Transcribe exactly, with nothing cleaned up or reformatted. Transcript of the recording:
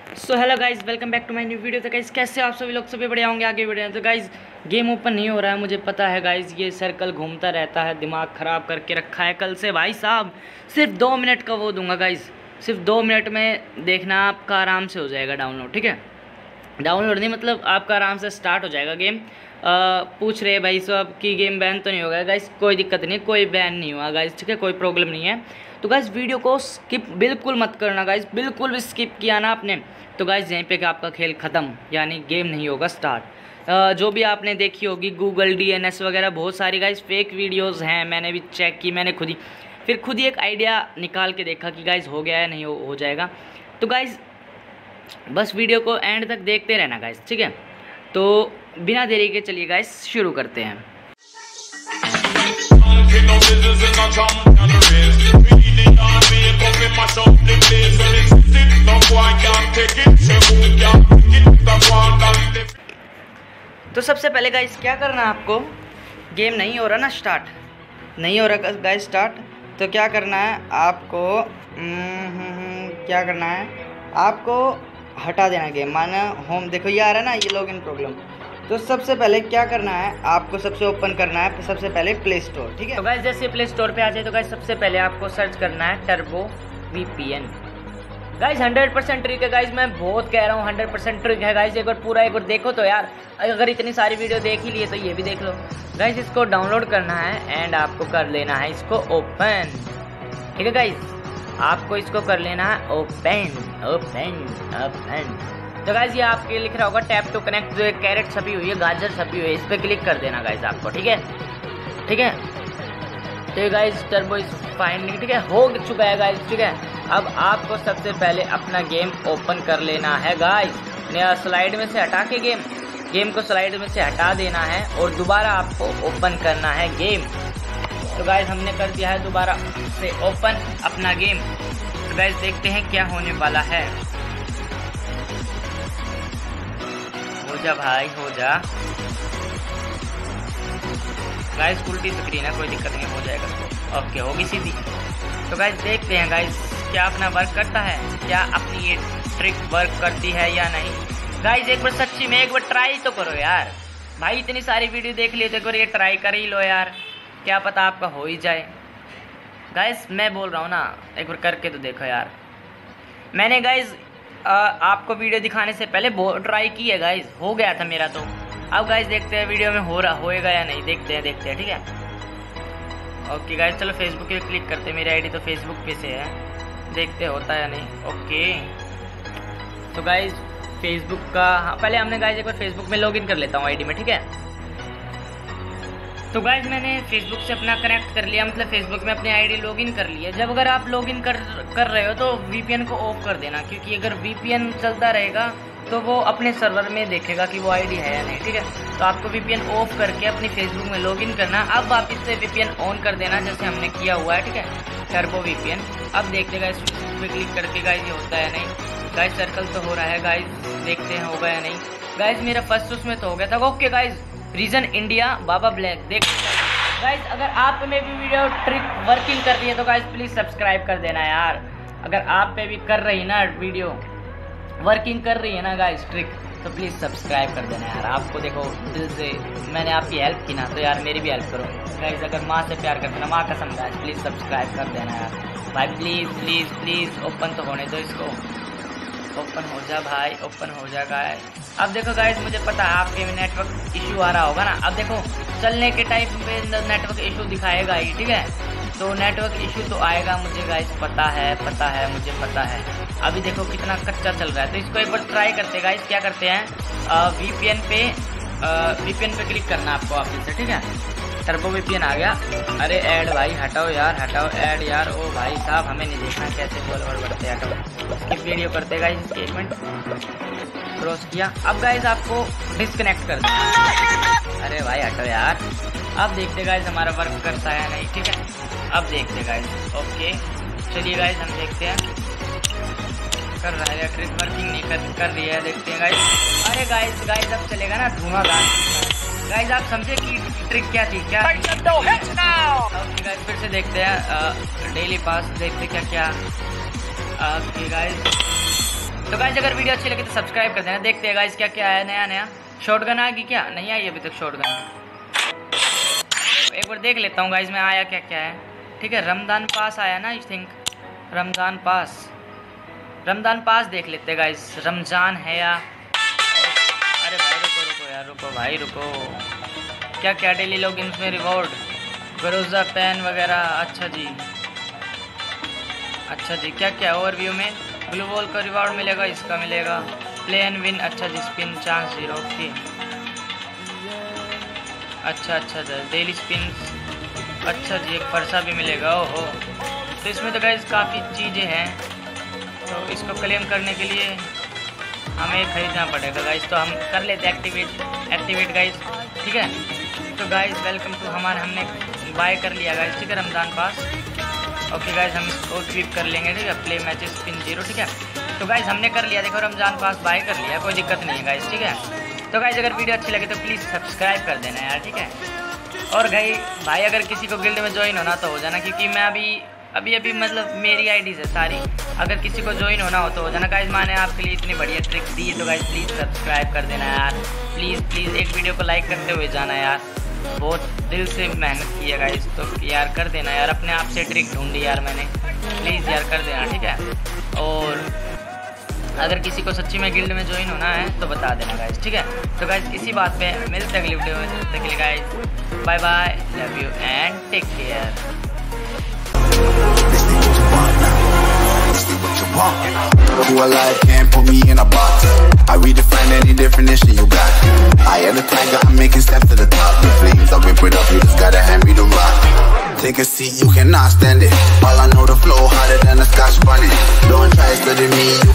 So hello guys, welcome back to my new video. तो guys कैसे आप सभी लोग सभी बढ़िया होंगे आगे बढ़िया। तो गाइज गेम ओपन नहीं हो रहा है, मुझे पता है गाइज। ये सर्कल घूमता रहता है, दिमाग ख़राब करके रखा है कल से भाई साहब। सिर्फ दो मिनट का वो दूंगा गाइज, सिर्फ दो मिनट में देखना आपका आराम से हो जाएगा डाउनलोड। ठीक है, डाउनलोड नहीं मतलब आपका आराम से स्टार्ट हो जाएगा गेम। आ, पूछ रहे भाई साहब कि गेम बैन तो नहीं होगा गाइज। कोई दिक्कत नहीं, कोई बैन नहीं हुआ गाइज। ठीक है, कोई प्रॉब्लम नहीं है। तो गाइज वीडियो को स्किप बिल्कुल मत करना गाइज, बिल्कुल भी स्किप किया ना आपने तो गाइज यहीं पे कि आपका खेल ख़त्म, यानी गेम नहीं होगा स्टार्ट। आ, जो भी आपने देखी होगी गूगल डीएनएस वगैरह बहुत सारी गाइज फेक वीडियोस हैं, मैंने भी चेक की। मैंने खुद ही फिर खुद ही एक आइडिया निकाल के देखा कि गाइज हो गया है नहीं हो, हो जाएगा। तो गाइज बस वीडियो को एंड तक देखते रहना गाइज। ठीक है, तो बिना देरी के चलिए गाइज शुरू करते हैं। तो सबसे पहले गाइस क्या करना है आपको, गेम नहीं हो रहा ना स्टार्ट, नहीं हो रहा गाइस स्टार्ट, तो क्या करना है आपको, क्या करना है आपको हटा देना गेम। माना होम देखो ये आ रहा है ना, ये लॉगिन प्रॉब्लम। तो सबसे पहले क्या करना है आपको, सबसे ओपन करना है सबसे पहले प्ले स्टोर। ठीक है, तो गाइस जैसे प्ले स्टोर पे आ जाए तो गाइस सबसे पहले आपको सर्च करना है turbo VPN. Guys hundred percent trick है गाइस, मैं बहुत कह रहा हूँ हंड्रेड परसेंट ट्रिक है गाइस। एक बार पूरा एक बार देखो तो यार, अगर इतनी सारी वीडियो देख ही लिए तो ये भी देख लो गाइस। इसको डाउनलोड करना है एंड आपको कर लेना है इसको ओपन। ठीक है गाइस, आपको इसको कर लेना है ओपन ओपन ओपन। तो गाइस ये आपके लिख रहा होगा टैप टू कनेक्ट, जो एक कैरेट छपी हुई है, गाजर छपी हुई है, इस पर क्लिक कर देना गाइस आपको। ठीक है ठीक है, तो गाइस टर्बो इज फाइनली ठीक है हो चुका है गाइस। ठीक है, अब आपको सबसे पहले अपना गेम ओपन कर लेना है गाइस। स्लाइड में से हटा के गेम गेम को स्लाइड में से हटा देना है और दोबारा आपको ओपन करना है गेम। तो गाइस हमने कर दिया है दोबारा से ओपन अपना गेम। तो गाइस देखते हैं क्या होने वाला है। हो जा भाई हो जा गाइस, उल्टी स्क्रीन है, कोई दिक्कत नहीं, हो जाएगा। ओके, होगी सीधी। तो गाइस देखते हैं गाइस क्या अपना वर्क करता है, क्या अपनी ये ट्रिक वर्क करती है या नहीं। गाइस एक बार सच्ची में एक बार ट्राई तो करो यार भाई, इतनी सारी वीडियो देख लिए तो एक बार ये ट्राई कर ही लो यार, क्या पता आपका हो ही जाए। गाइस मैं बोल रहा हूँ ना, एक बार करके तो देखो यार। मैंने गाइस आपको वीडियो दिखाने से पहले बहुत ट्राई की है गाइस, हो गया था मेरा। तो अब गाइस देखते हैं वीडियो में हो रहा होएगा या नहीं, देखते हैं देखते हैं। ठीक है, ओके गाइस चलो फेसबुक पे क्लिक करते हैं। मेरी आईडी तो फेसबुक पे से है, देखते होता है या नहीं। ओके तो गाइस फेसबुक का हाँ, पहले हमने गाइस एक बार फेसबुक में लॉगिन कर लेता हूँ आईडी में। ठीक है, तो गाइस मैंने फेसबुक से अपना कनेक्ट कर लिया, मतलब फेसबुक में अपनी आईडी लॉगिन कर लिया। जब अगर आप लॉगिन कर कर रहे हो तो वीपीएन को ऑफ कर देना, क्योंकि अगर वीपीएन चलता रहेगा तो वो अपने सर्वर में देखेगा कि वो आईडी है या नहीं। ठीक है, तो आपको वीपीएन ऑफ करके अपनी फेसबुक में लॉगिन करना। अब वापस से वीपीएन ऑन कर देना जैसे हमने किया हुआ है। ठीक है, टर्बो वीपीएन। अब देखते गाइस पे क्लिक करके गाइस ये होता है नहीं। गाइस सर्कल तो हो रहा है गाइस, देखते हैं होगा या नहीं। गाइस मेरा फर्स्ट उसमें तो हो गया था। ओके गाइस, रीजन इंडिया बाबा ब्लैक। देख गाइस अगर आप में भी वीडियो ट्रिक वर्किंग कर रही है तो गाइस प्लीज सब्सक्राइब कर देना यार। अगर आप पे भी कर रही ना वीडियो वर्किंग कर रही है ना गाइस ट्रिक, तो प्लीज़ सब्सक्राइब कर देना यार। आपको देखो दिल से मैंने आपकी हेल्प की ना, तो यार मेरी भी हेल्प करो गाइस। अगर माँ से प्यार करते ना, माँ कसम गाइस प्लीज़ सब्सक्राइब कर देना यार भाई, प्लीज़ प्लीज़ प्लीज़। ओपन तो होने दो इसको, ओपन हो जा भाई, ओपन हो जा गाइस। अब देखो गाइस मुझे पता है आपके में नेटवर्क इशू आ रहा होगा ना। अब देखो चलने के टाइम पे नेटवर्क इशू दिखाएगा ही। ठीक है, तो नेटवर्क इशू तो आएगा, मुझे गाइस पता है पता है मुझे पता है। अभी देखो कितना कच्चा चल रहा है, तो इसको एक बार ट्राई करते हैं गाइस। क्या करते हैं, वीपीएन पे वीपीएन पे क्लिक करना आपको वापस से। ठीक है, टर्बो वीपीएन आ गया। अरे ऐड भाई हटाओ यार, हटाओ ऐड यार। ओ भाई साहब हमें नहीं देखना कैसे फॉलोवर बढ़ते हैं, हटाओ। स्किप वीडियो करते हैं गाइस, एक मिनट क्रॉस किया। अब गाइस आपको डिस्कनेक्ट कर देना। अरे भाई हटो यार। अब देखते गाइस हमारा वर्क करता है नहीं। ठीक है, अब देखते गाइस। ओके चलिए गाइस हम देखते हैं कर रहा है ट्रिक वर्किंग नहीं कर कर रही है, देखते हैं गाइस। अरे गाइस गाइस अब चलेगा ना धुआंधार। गाइस आप समझे कि ट्रिक क्या थी क्या? ओके गाइस फिर से देखते हैं डेली पास, देखते क्या क्या। ओके गाइस तो गाइस अगर वीडियो अच्छी लगे तो सब्सक्राइब कर देना। देखते हैं गाइस क्या क्या है नया नया। शॉटगन आ गई क्या? नहीं आई अभी तक शॉटगन। एक बार देख लेता हूँ गाइस मैं आया क्या क्या है। ठीक है, रमज़ान पास आया ना, I think Ramzan pass. Ramzan pass देख लेते हैं गाइस, रमज़ान है या। अरे भाई रुको रुको यार, रुको भाई रुको। क्या क्या डेली लॉगिन में रिवॉर्ड, गरोजा पेन वगैरह। अच्छा जी, अच्छा जी, क्या क्या ओवरव्यू में ब्लू बॉल का रिवॉर्ड मिलेगा, इसका मिलेगा प्ले एंड विन। अच्छा जी, स्पिन चांस जीरो। ओके, अच्छा अच्छा डेली स्पिन। अच्छा जी, एक फरसा भी मिलेगा। ओहो, तो इसमें तो गाइस काफ़ी चीज़ें हैं। तो इसको क्लेम करने के लिए हमें खरीदना पड़ेगा गाइस। तो हम कर लेते हैं एक्टिवेट एक्टिवेट गाइस। ठीक है, तो गाइस वेलकम टू हमारे, हमने बाय कर लिया गाइस। ठीक है, रमज़ान पास। ओके गाइस, हम इसको क्लिक कर लेंगे। ठीक है, प्ले मैचेस स्पिन जीरो। ठीक है, तो गाइस हमने कर लिया, देखो रमज़ान पास बाय कर लिया, कोई दिक्कत नहीं है गाइस। ठीक है, तो गाइस अगर वीडियो अच्छी लगे तो प्लीज़ सब्सक्राइब कर देना यार। ठीक है, और भाई भाई अगर किसी को गिल्ड में ज्वाइन होना तो हो जाना, क्योंकि मैं अभी अभी अभी मतलब मेरी आईडीज़ है सारी। अगर किसी को ज्वाइन होना हो तो हो जाना गाइस। मैंने आपके लिए इतनी बढ़िया ट्रिक दी है, तो गाइस प्लीज़ सब्सक्राइब कर देना यार। प्लीज़ प्लीज़ एक वीडियो को लाइक करते हुए जाना यार, बहुत दिल से मेहनत की है गाइस। तो यार कर देना यार, अपने आप से ट्रिक ढूंढी यार मैंने, प्लीज़ यार कर देना। ठीक है, और अगर किसी को सच्ची में गिल्ड में ज्वाइन होना है तो बता देना गाइस। ठीक है, तो गाइस इसी बात पे मिलते हैं अगली वीडियो में। तब तक के लिए guys bye bye, love you and take care. Who alive can't put me in a box. I redefine any definition you got. I am the tiger, I'm making steps to the top. The flames, I whip it up, you just gotta hand me the rock. Take a seat, you cannot stand it. All I know, the flow harder than a Scotch bonnet. Don't try studying me,